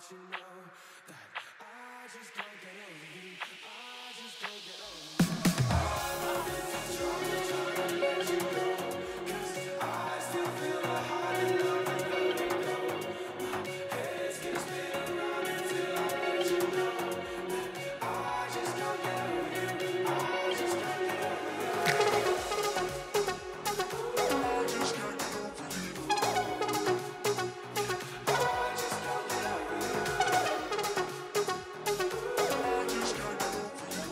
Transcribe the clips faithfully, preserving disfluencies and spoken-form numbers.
you know that I just can't get over you. I just can't get over you. I wanted to try to try to let you go, 'cause I still feel a heart in love and letting go. My head's gonna spin around until I let you know that I just can't get over you. I just can't get over you. I just can't get over you. I just can't get over you. I just can't get over you.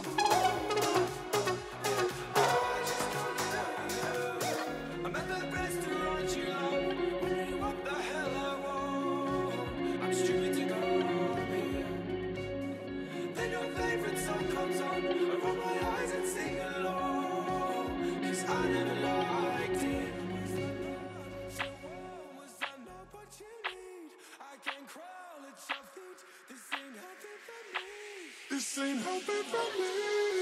I just can't get over you. I'm at the restaurant you love, wondering what the hell I want. I'm stupid to go here. Then your favorite song comes on, I roll my eyes and sing along, 'cause I never liked it. So what was I not what you need? I can crawl at your feet. This ain't healthy for me. This ain't healthy for me.